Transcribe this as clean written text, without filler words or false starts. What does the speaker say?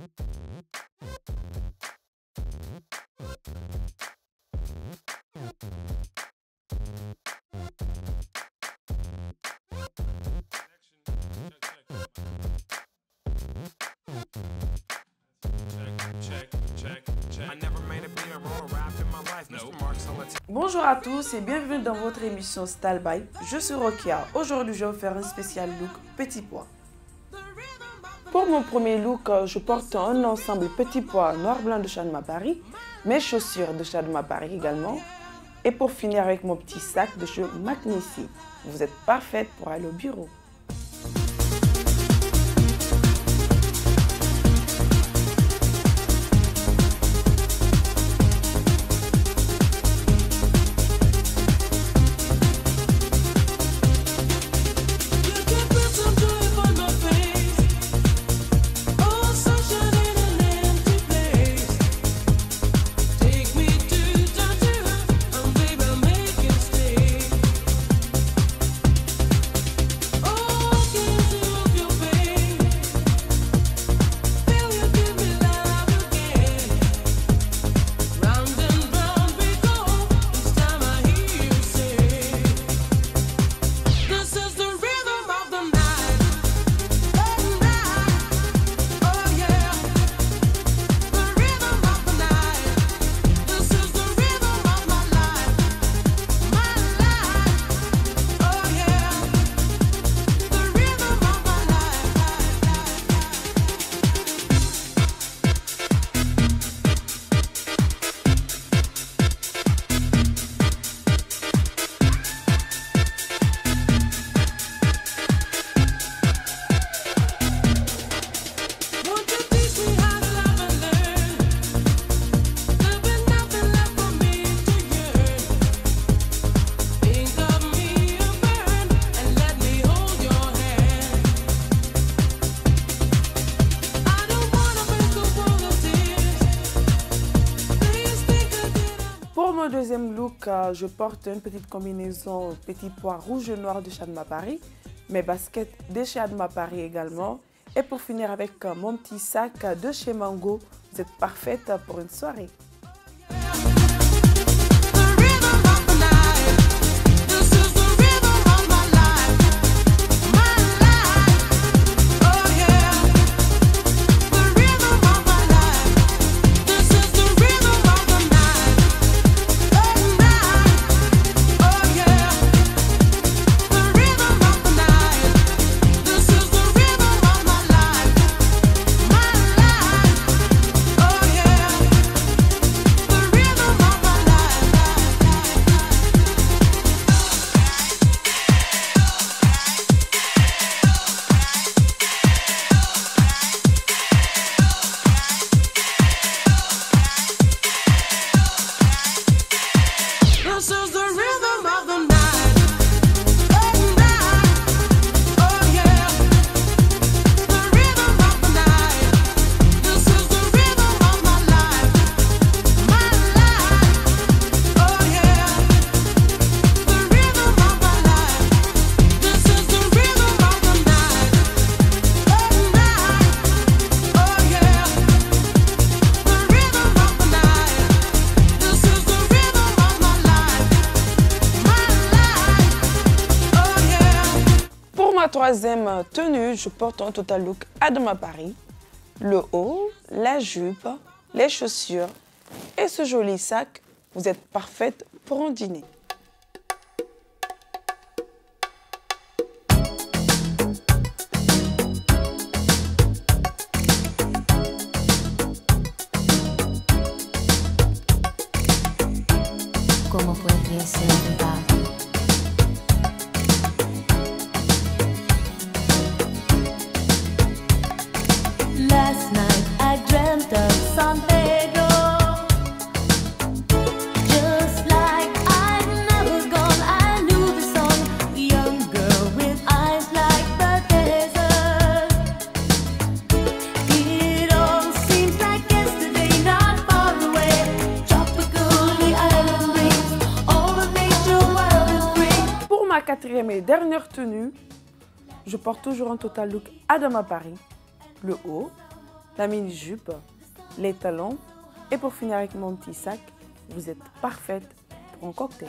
Bonjour à tous et bienvenue dans votre émission Style by. Je suis Rokia. Aujourd'hui, je vais vous faire un spécial look petit pois. Pour mon premier look, je porte un ensemble petit pois noir blanc de Chadma Paris, mes chaussures de Chadma Paris également, et pour finir avec mon petit sac de chez McNissy. Vous êtes parfaite pour aller au bureau. Pour mon deuxième look, je porte une petite combinaison petit pois rouge et noir de Chadma Paris, mes baskets de Chadma Paris également. Et pour finir avec mon petit sac de chez Mango, vous êtes parfaite pour une soirée. Pour ma troisième tenue, je porte un total look Chadma Paris. Le haut, la jupe, les chaussures et ce joli sac. Vous êtes parfaite pour un dîner. ¿Cómo podría ser verdad? Last night I dreamt of San Pedro, just like I'd never gone. I knew the song, the young girl with eyes like the desert. It all seems like yesterday, not far away. Tropical, the island breeze, all the nature wild and free. Pour ma quatrième et dernière tenue, je porte toujours un total look Chadma Paris. Le haut, la mini-jupe, les talons et pour finir avec mon petit sac, vous êtes parfaite pour un cocktail.